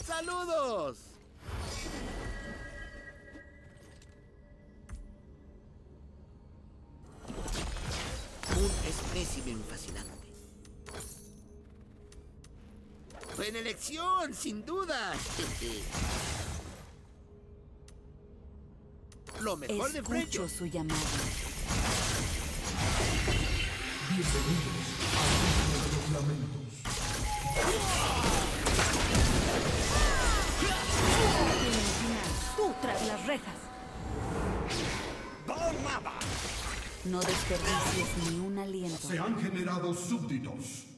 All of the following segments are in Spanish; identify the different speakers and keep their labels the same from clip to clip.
Speaker 1: ¡Saludos! Un espécimen fascinante. Buena elección, sin duda. Lo mejor de Freyo.
Speaker 2: Escucho su llamado.
Speaker 3: Bienvenidos a los lamentos.
Speaker 2: Tú tras las rejas. No desperdicies ni un aliento.
Speaker 3: Se han generado súbditos.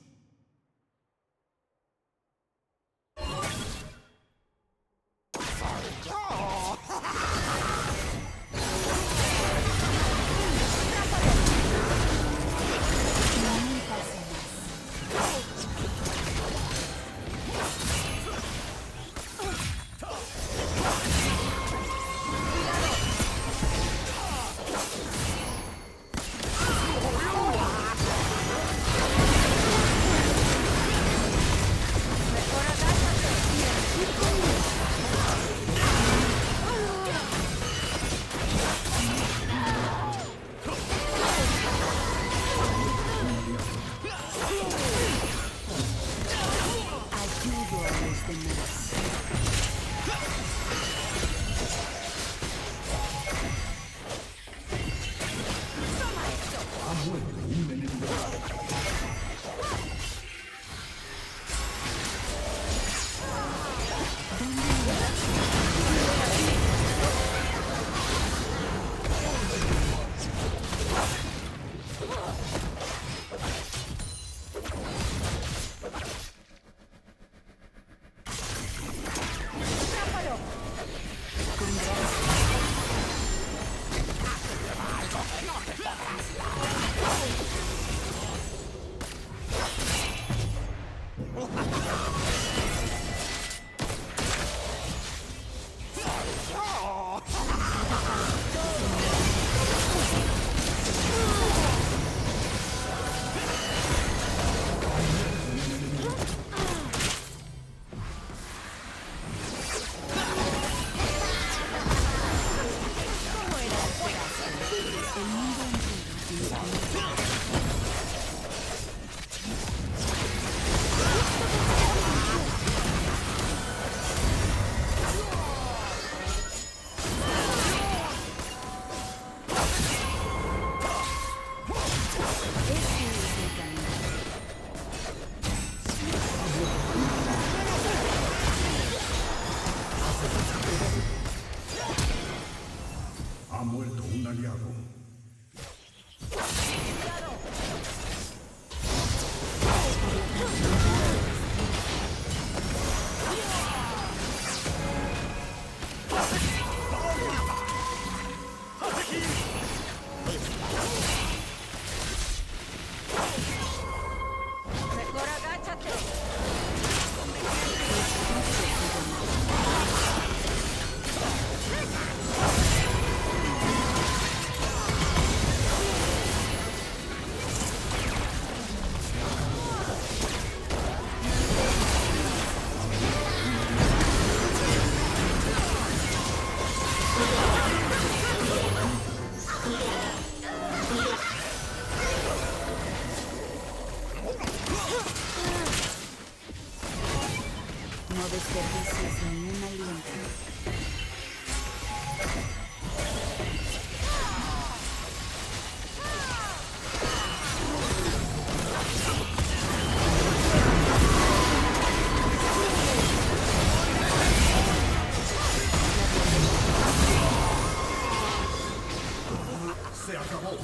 Speaker 3: Ha muerto un aliado.
Speaker 2: Mejor agáchate. No desperdicies ni un aliento.
Speaker 3: Se acabó.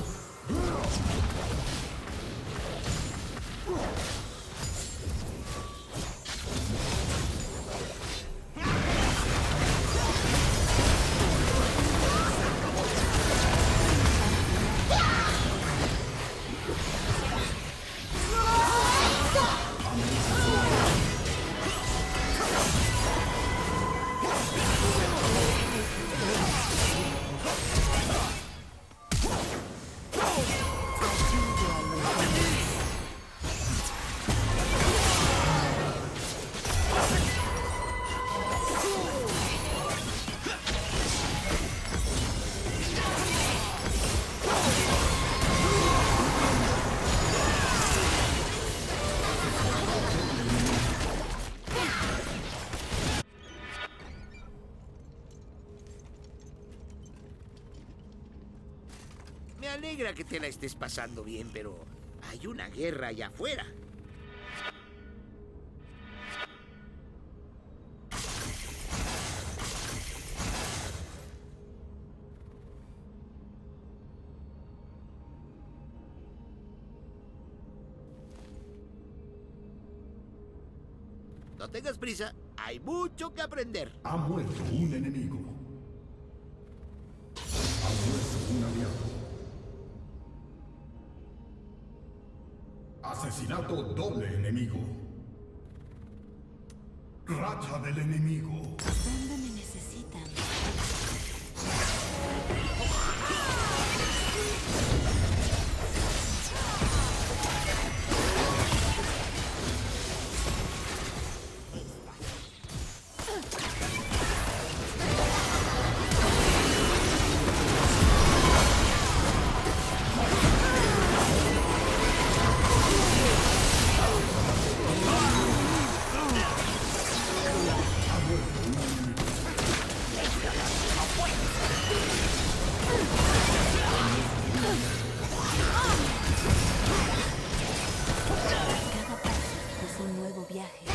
Speaker 1: alegra que te la estés pasando bien, pero hay una guerra allá afuera. No tengas prisa, hay mucho que aprender.
Speaker 3: Ha muerto un enemigo. Ha muerto un aliado. Asesinato doble enemigo. Racha del enemigo.
Speaker 2: ¿Dónde me necesitan? Cada paso es un nuevo viaje.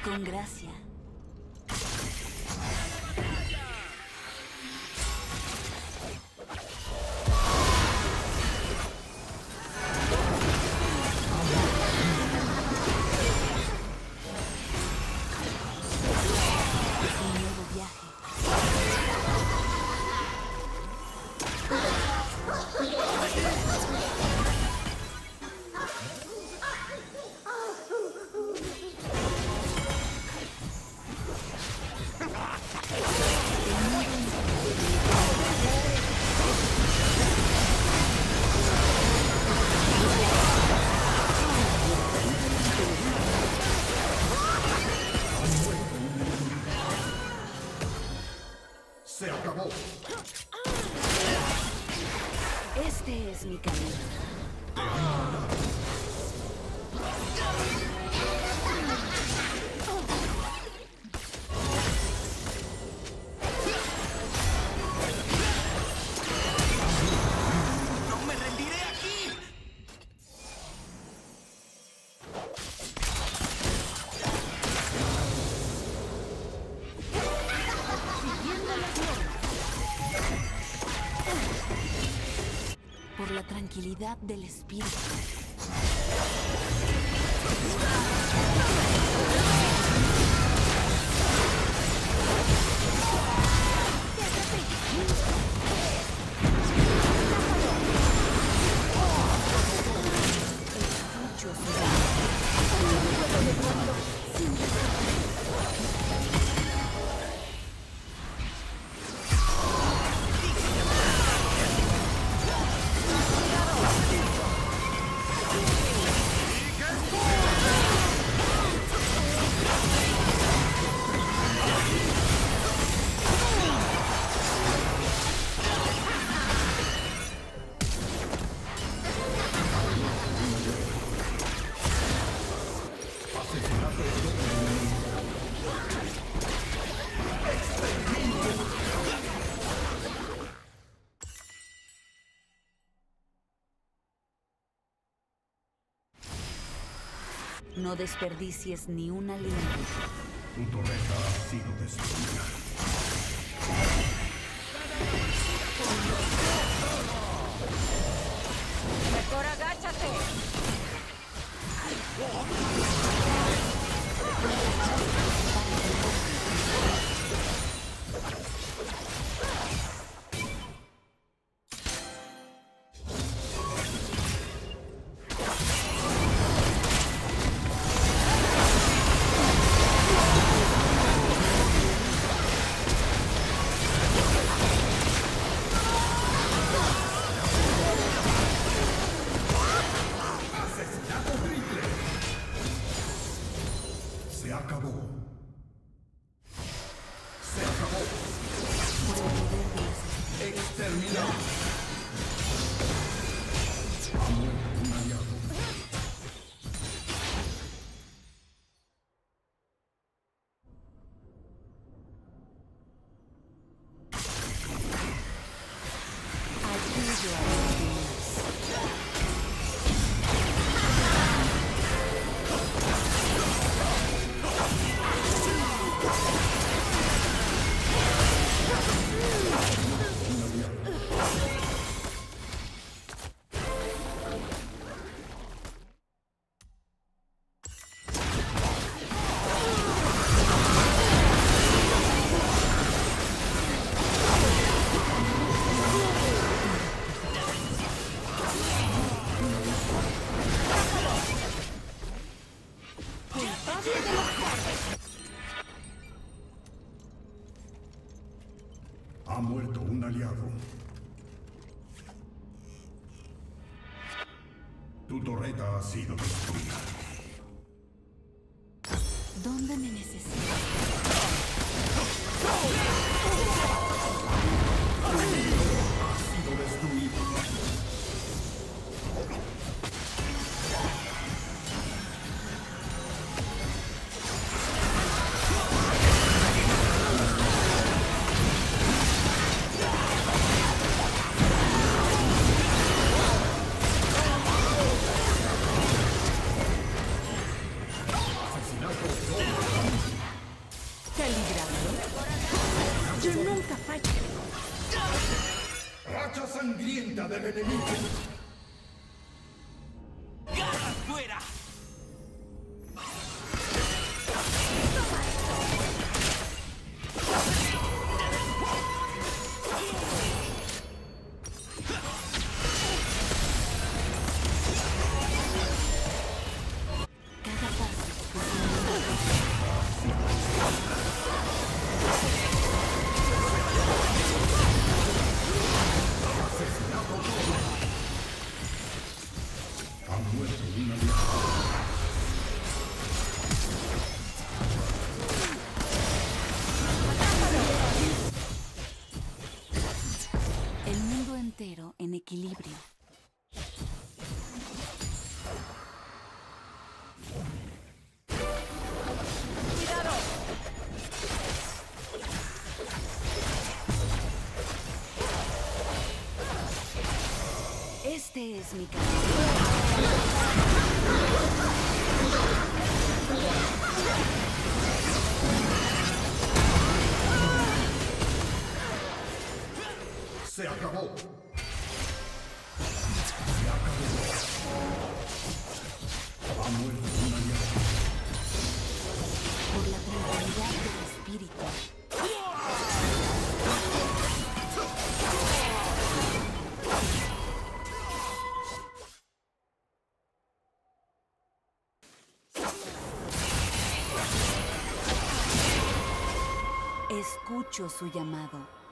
Speaker 2: Con gracia. Un nuevo viaje.
Speaker 3: Se acabó.
Speaker 2: Este es mi camino.
Speaker 1: ¡No me rendiré aquí!
Speaker 2: Por la tranquilidad del espíritu. Escucho su No desperdicies ni una línea.
Speaker 3: Tu torreta ha sido destruida.
Speaker 4: ¡Mejor agáchate!
Speaker 3: Se acabó. Se acabó.
Speaker 2: Por el poder de las
Speaker 3: Exterminado. Ha muerto un aliado.
Speaker 2: ayudo a los demás.
Speaker 3: Ha muerto un aliado. Tu torreta ha sido destruida.
Speaker 2: ¿Dónde me necesitas?
Speaker 3: Ha sido destruida. Asesinato.
Speaker 4: Yo nunca fallo.
Speaker 3: Racha sangrienta del enemigo.
Speaker 5: ¡Garras fuera!
Speaker 2: Cada paso
Speaker 3: Ha muerto un aliado.
Speaker 2: el mundo entero en equilibrio.
Speaker 4: ¡Cuidado!
Speaker 2: Este es mi camino.
Speaker 3: Se acabó. Ha muerto un aliado.
Speaker 2: Por la tranquilidad del espíritu. Escucho su llamado.